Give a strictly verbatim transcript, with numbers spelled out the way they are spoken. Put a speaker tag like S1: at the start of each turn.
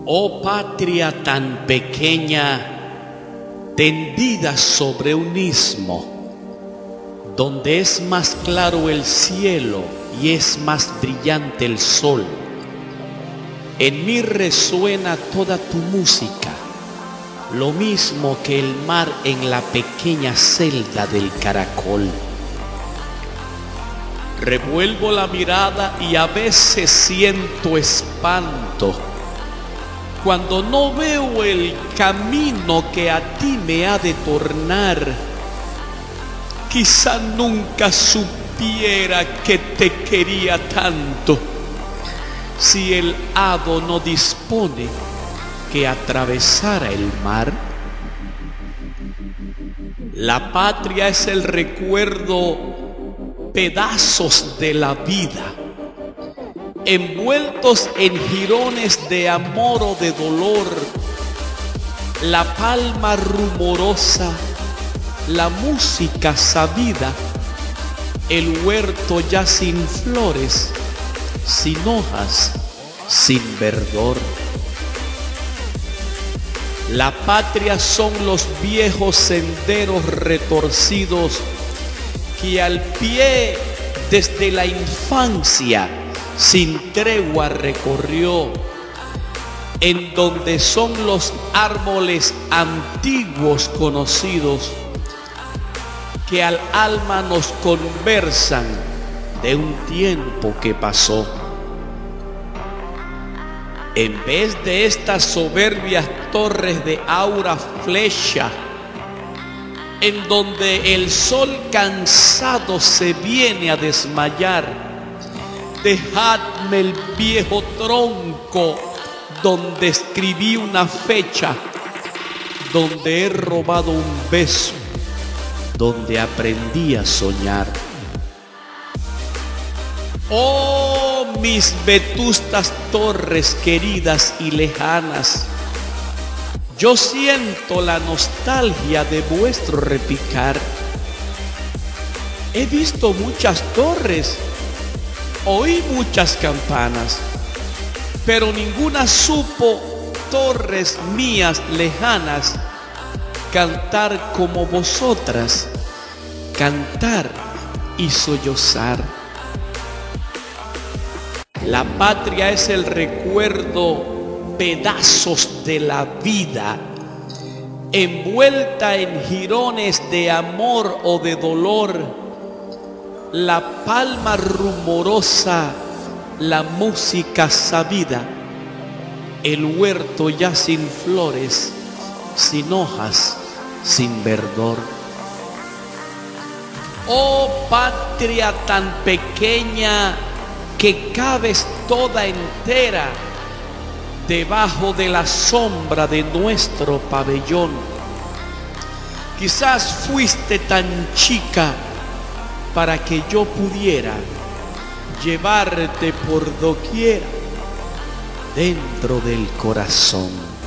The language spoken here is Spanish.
S1: Oh patria tan pequeña, tendida sobre un istmo, donde es más claro el cielo y es más brillante el sol. En mí resuena toda tu música, lo mismo que el mar en la pequeña celda del caracol. Revuelvo la mirada y a veces siento espanto cuando no veo el camino que a ti me ha de tornar. Quizá nunca supiera que te quería tanto, si el hado no dispone que atravesara el mar. La patria es el recuerdo, pedazos de la vida, envueltos en jirones de amor o de dolor. La palma rumorosa, la música sabida, el huerto ya sin flores, sin hojas, sin verdor. La patria son los viejos senderos retorcidos que al pie desde la infancia sin tregua recorrió, en donde son los árboles antiguos conocidos que al alma nos conversan de un tiempo que pasó. En vez de estas soberbias torres de aura flecha, en donde el sol cansado se viene a desmayar, dejadme el viejo tronco donde escribí una fecha, donde he robado un beso, donde aprendí a soñar. Oh, mis vetustas torres queridas y lejanas, yo siento la nostalgia de vuestro repicar. He visto muchas torres, oí muchas campanas, pero ninguna supo, torres mías lejanas, cantar como vosotras, cantar y sollozar. La patria es el recuerdo, pedazos de la vida, envuelta en jirones de amor o de dolor. La palma rumorosa, la música sabida, el huerto ya sin flores, sin hojas, sin verdor. Oh patria tan pequeña que cabes toda entera debajo de la sombra de nuestro pabellón. Quizás fuiste tan chica para que yo pudiera llevarte por doquiera dentro del corazón.